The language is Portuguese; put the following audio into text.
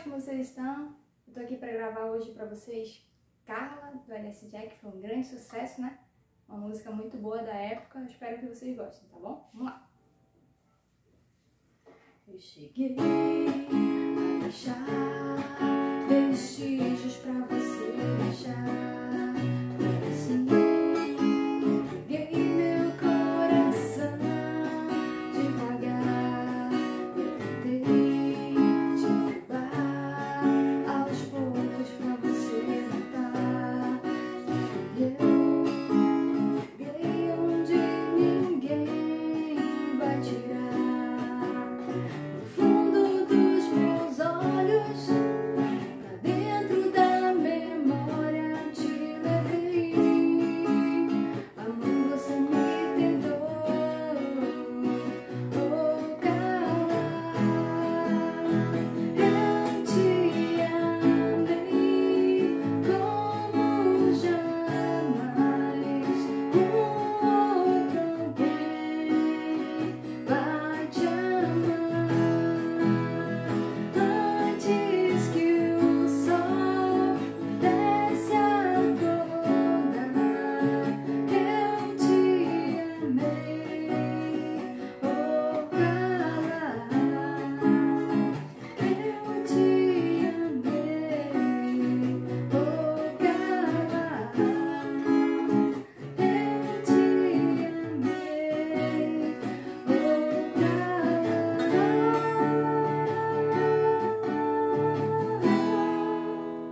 como vocês estão? Eu tô aqui pra gravar hoje pra vocês Carla, do LS Jack, que foi um grande sucesso, né? Uma música muito boa da época, eu espero que vocês gostem, tá bom? Vamos lá! Eu cheguei a deixar este